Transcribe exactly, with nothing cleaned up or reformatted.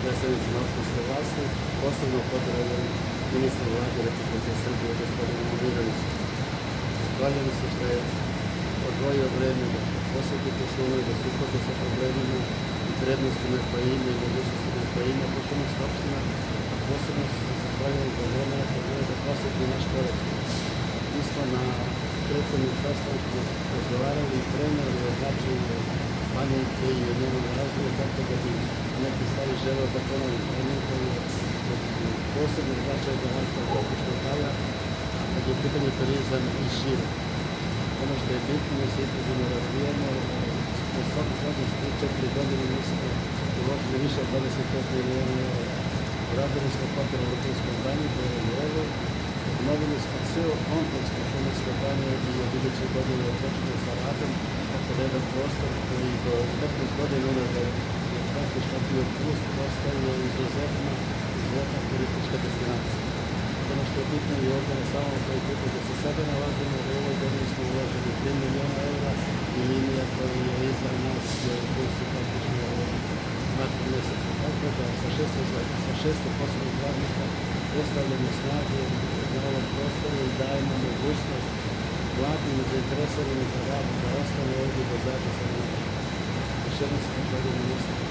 predstavnicima opštinske vlasti, posebno pozdravljam ministra vlade Republike Srbije, gospodina Momirovića. Zahvaljujem se što je odvojio vreme da posjetite Šumu i da se upozna sa problemima i prednostima koje ima i mogućnostima koje ima Šumarska opština, a posebno se zahvaljujem za vreme da posjeti naš korektor. Mi smo na prethodnom sastanku razgovarali i preneli o značaju Banjinke i o njenom razvoju, tako da bi neke stvari želeo da ponovim. Banjinka je od posebnog značaja za razvoj Topličkog kraja, a kad je u pitanju turizam i šire. Ono što je bitno, mi se intenzivno razvijamo, u svakih tri četiri godine mi smo uložili više od dvadeset pet miliona eura. Uradili smo hotel u Rutinskoj banji, to je ovo. Obnovili smo ceo kompleks u Šumarskoj banji i od iduće godine je počeo sa radom, tako da jedan prostor koji do petnaest godina unazad je praktično bio pust, postavio izuzetno, izuzetna turistička destinacija. Ono što je bitno i ovdje na samom kvalitetu da se sada nalazimo, u ovoj godini smo uložili tri miliona eura i linija koja je iza nas je u pustu praktično martu mjeseca. Tako da sa šesto poslovnih radnika postavljamo snage na ovom prostoru i dajemo mogućnost mladim zainteresovanim za rad da ostane ovdje do zapisanja. Još jednom se zahvaljujem ministru.